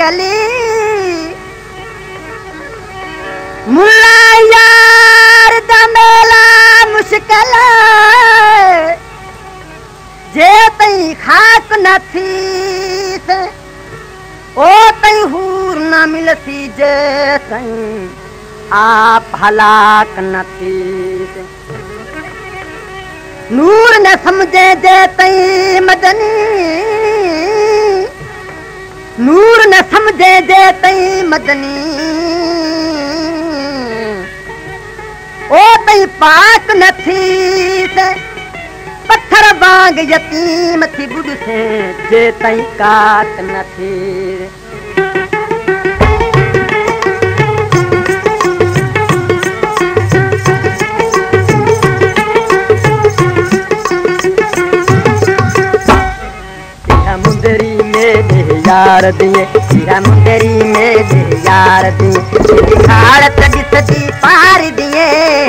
कली मुल्ला यार दमेला मुश्किल जे तई खाक न थी ओ तई हूर न मिलती जे तई आप हलाक न थी नूर न समझे जे तई मदनी नूर न समझे जे तई मदनी ओ तई पाक न थी पत्थर वांग यतीम थी बुढ़ से जे तई काट न थी मुंदरी में दे यार दिए मुंदरी में दे यार दिए खाड़त सदी पार दिए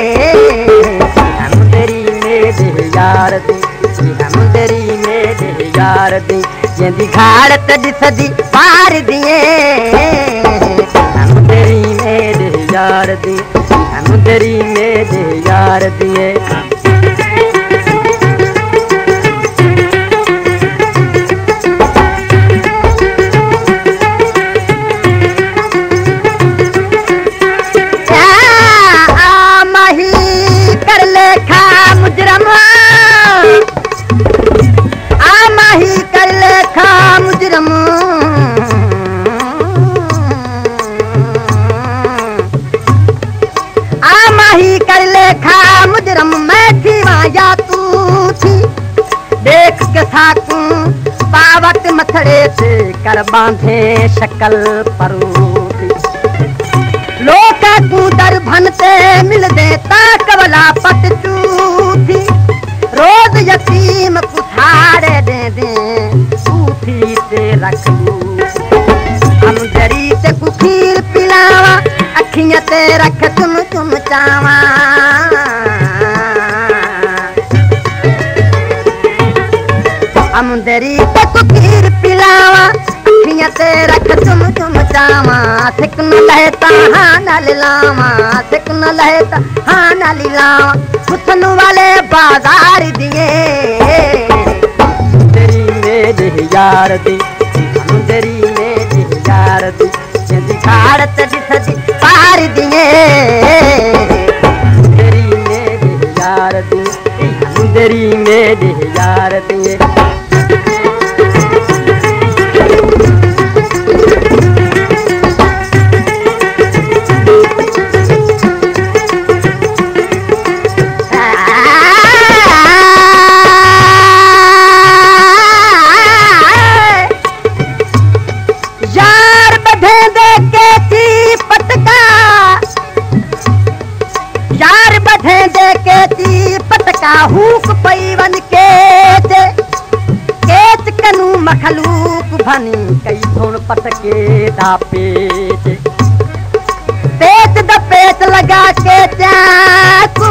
मुंदरी में दे यार दिए मुंदरी में दे यार दिए जी खाड़त सदी पार दिए मुंदरी में दे यार दिए मुंदरी में दे यार दिए पावत मथड़े से कर बांधे शकल परूथी लोका कूदर भनते मिल देता कवला पट चूथी रोज यतीम कुठारे दे दे सूथी से रख लू हम जरी से कुखीर पिलावा अखियां ते रख तुम चावा मुंदरी ते कुकीर पिलावा अखियां ते रख तुम चावा सिक न लहता हाँ न लावा सिक न लहता हाँ न लावा कुथन वाले बाजार दिए मुंदरी में दे यार दी मुंदरी में दे यार दी जदी खाड़त सदी पार दिए मुंदरी में दे यार दी मुंदरी में दे यार दिए हूक पैवन केच कनू मखलूक भनी कई धुन पटके दा पेच पेच द पेच लगा के चाकू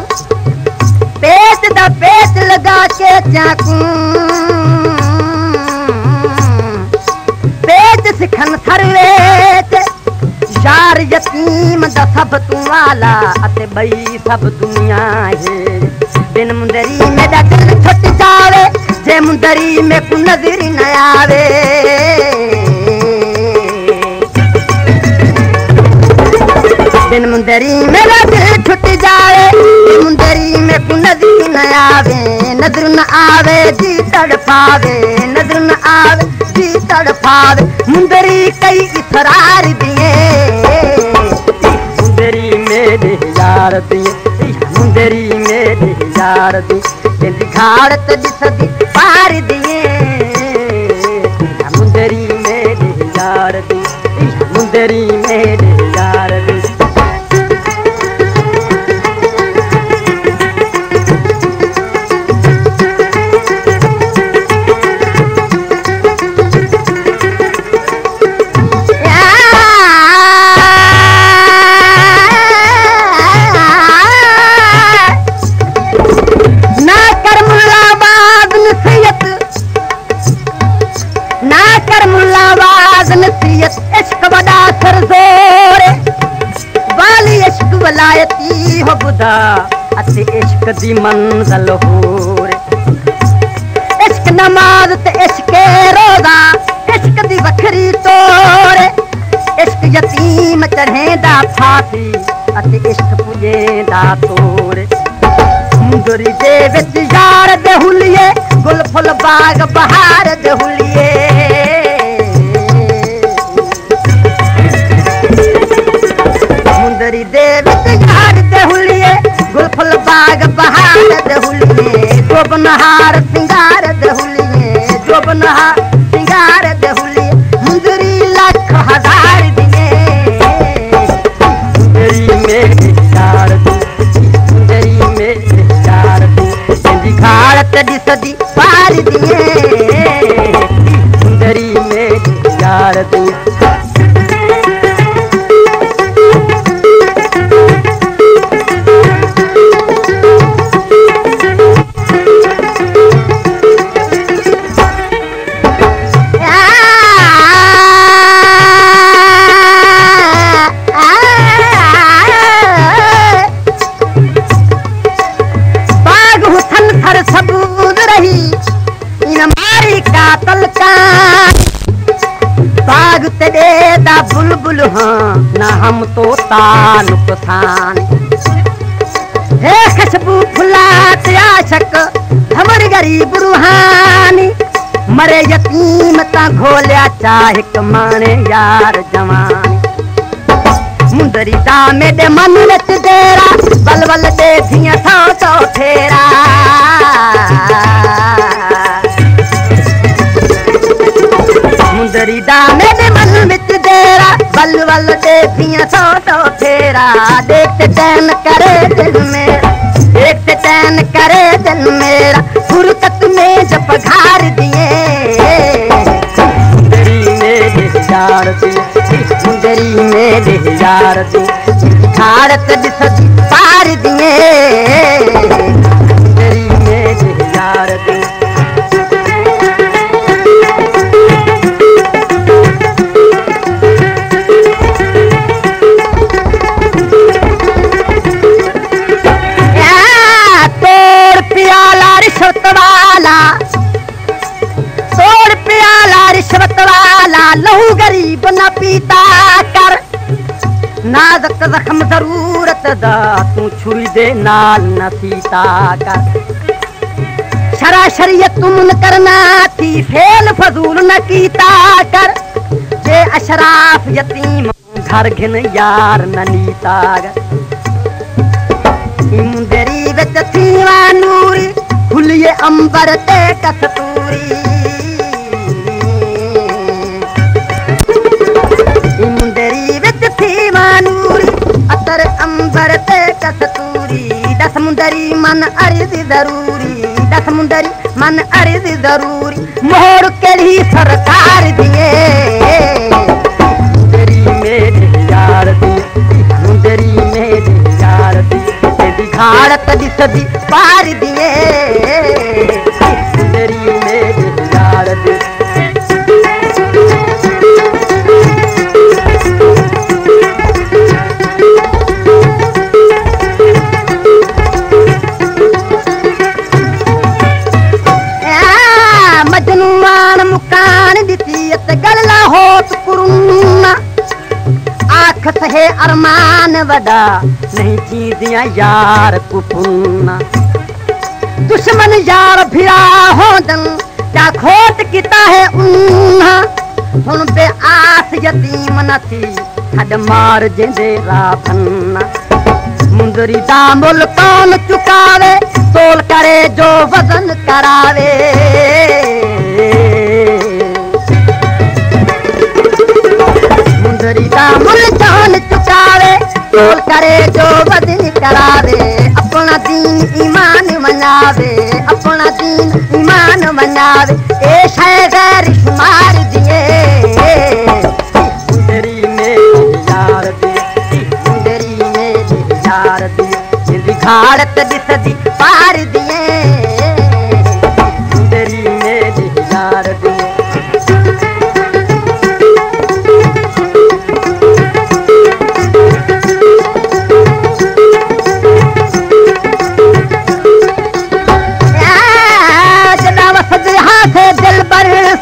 पेच द पेच लगा के चाकू पेच सिखन थरवेच यार यतीम द सब तू वाला अते बई सब दुनिया है बिन मुंदरी में दिल छुट जावे जे मुंदरी में को नजर न आवे बिन मुंदरी में दिल छुट जावे जे मुंदरी में को नजर न आवे जी तड़पावे नजर न आवे जी तड़पावे मुंदरी कई इतरार दिए मुंदरी में दे यार दिए मुंदरी में दे यार दी खाड़त सदी पार दिए मुंदरी में दे यार दी मुंदरी में दे यार दी ना कर मुल्लाबाद नाज़ नसीहत इश्क वॾा सरज़ोर वाली इश्क वलायती हो ॿुधा अते इश्क दी मंज़िल होर इश्क नमाज़ ते इश्क रोज़ा इश्क दी वखरी तोर इश्क यतीम चढ़ेंदा फांसी अते इश्क पुॼेंदा तोर मुंदरी दे विच यार दे हुलिये गुल फुल बाग बहार दे हुलिये मुंदरी दे विच यार दे हुलिये गुल फुल बाग बहार दे हुलिये जोबनहार सिंगार दे हुलिये जोबनहार सिंगार दे हुलिये मुंदरी लख हजार दिए मुंदरी में यार मुंदरी में यार तेरी घाड़त दिसदी पार दिए मुंदरी में यार दिए बाग तेरे दा बुलबुल हाँ ना हम तो नुकसान हे खुशबू फुलात आशक हमर गरीब रूहानी मरे यतीम ता घोलिया चाहे कमाने यार जवानी मुंदरी दा मेरे मन विच तेरा बलबल दे थियां सौ फेरा मुंदरी दा मेरे मन विच तेरा बलबल दे थियां सौ फेरा देखते चैन करे दिल मेरा देखते चैन करे दिल मेरा फुर्सत में जब घार दिए मुंदरी में यार दिए मुंदरी में यार दिए भारत दिसदी पार दिए मुंदरी में यार दिए लहू गरीब न पीता कर नाज़क जख्म जरूरत दा तू छुरी दे नाल न सीता कर शरा शरीयत तुम करना थी फेल फजूल न कीता कर जे अशराफ यतीम घर घिन यार न नीता मुंदरी विच थीवा नूरी खुलिए अंबर ते कस्तूरी मुंदरी विच थी मानूरी अतर अंबर ते कस्तूरी दस मुंदरी मन अर्ज जरूरी दस मुंदरी मन अर्ज जरूरी मोहर केली सरकार दिए मुंदरी में यार दिए मुंदरी में यार दिए तेरी घाड़त दिसदी पार दिए मुंदरी में यार दिए है अरमान वड़ा नहीं चीदियां यार कुपुन्ना दुश्मन यार भिड़ा होदन क्या खोट किता है उन्हा हुन पे आस यतीम न थी हद मार जेंदे राफन्ना मुंदरी दा मुल कौन चुकावे तोल करे जो वजन करावे मुंदरी दा मुल कौन चुकावे तोल करे जो वजन करावे अपना दीन ईमान मनावे अपना दीन ईमान मनावे ए शय गैर शुमार दिए मुंदरी में यार दिए मुंदरी में यार दिए जिंदी घाड़त दिसदी पार दिए मुंदरी में यार दिए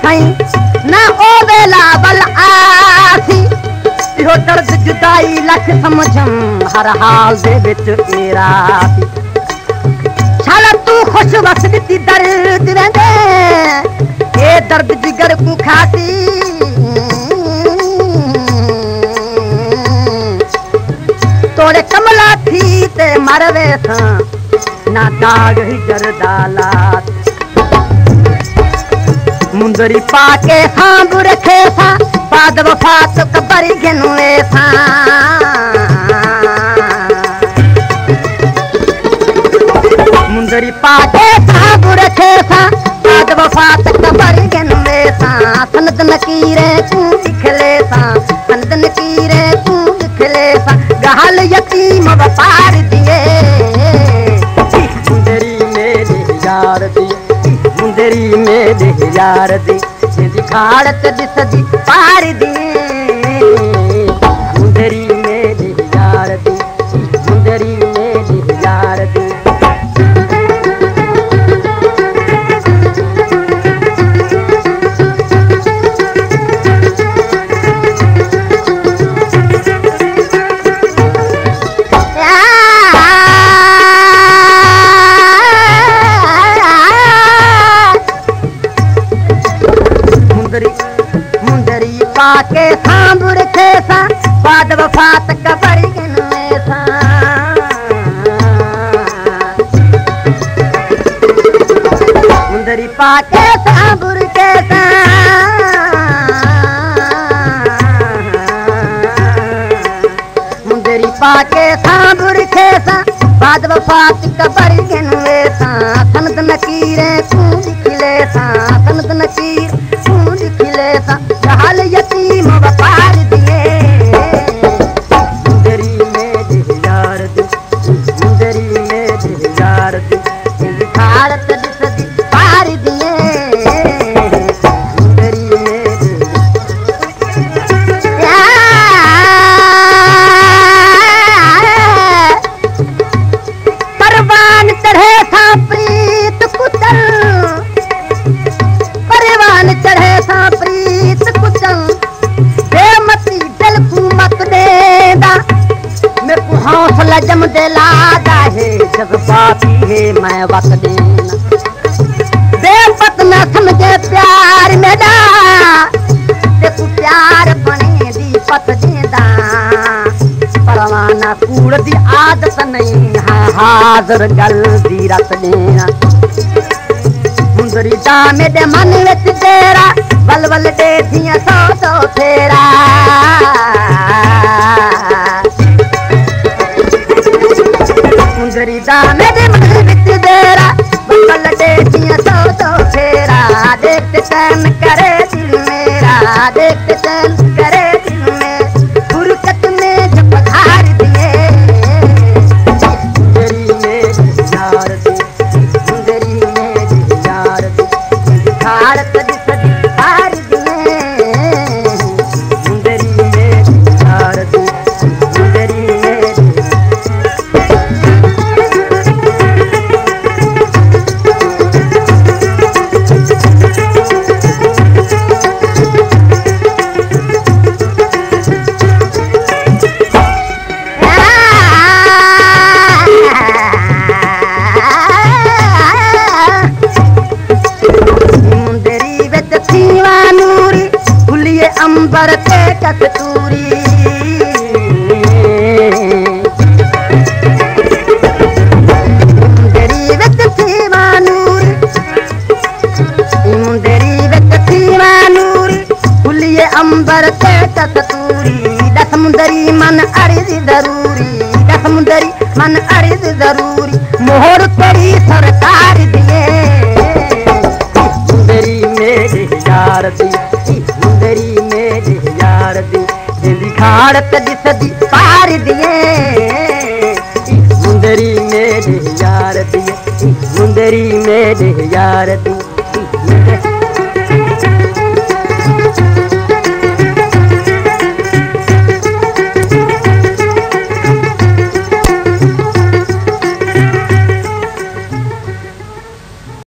साईं ना ओ वेला बल आसी इहो दर्द जुदाई लख समझम हर हाल दे विच मेरा छाला तू खुश वस दी दर्द वेंदे ए दर्द जिगर को खाती तोड़े कमला थी ते मरवे सा ना दाग ही जरदालात मुंदरी पाके सांब रखे सा बाद वफा तो कबरी गिनुए सा मुंदरी पाके सांब रखे सा बाद वफा तो कबरी गिनुए सा सनद नकीरे तू दिखले सा सनद नकीरे तू दिखले सा गहल यतीम वपार दिए मुंदरी मेरे यार दी मुंदरी मेरे यार दी दिखाड़त दिसदी पार दी मुंदरी मेरे यार दी मुंदरी मेरे यार दी मुंदरी पाके सांब रखे सा बाद वफा तक कबरी गिनुए सा मुंदरी पाके सांब रखे सा मुंदरी पाके सांब रखे सा बाद वफा तक कबरी गिनुए सा सनद नकीरे तू दिखले सा सनद नकीर दिखले सा गहल यतीम वपार दिए मुंदरी मेरे यार दी मुंदरी मेरे यार दी दिखाड़त दिसदी पार दिए मुंदरी मेरे परवान चढ़े सा प्रीत कुचल परवान चढ़े सा प्रीत कुचल बेमती दिल को मत देदा मैं को हौसला जम दिलादा है जज्बाती है मैं वक्त देना बेपत न समझे प्यार मेरा देखो प्यार बने दी पत देदा परवाना कूड़ दी आदत नहीं है हाजर गल दी रत देना मुंदरी दा मेरे मन विच तेरा बल बल दे दिया सौ फेरा मुंदरी दा मेरे मन विच तेरा बल बल दे दिया सौ फेरा देखते चैन करे दिल मेरा देखते चैन करे दिल में फुरकत में जब पधार दिए मुंदरी मेरे यार दी मुंदरी मेरे यार दी दिखाड़त दिसदी पार दिए मुंदरी मेरे यार दी मुंदरी मेरे अंबर ते कस्तूरी मुंदरी विच थी मानूरी मुंदरी विच थी मानूरी फुलिए अंबर ते कस्तूरी दस मुंदरी मन अर्ज जरूरी दस मुंदरी मन अर्ज जरूरी मोहर तेरी सरकार दिए मुंदरी मेरे यार दी मुंदरी मेरे यार दी दिखाड़त दिसदी पार दिए मुंदरी मेरे यार दी मुंदरी मेरे यार दी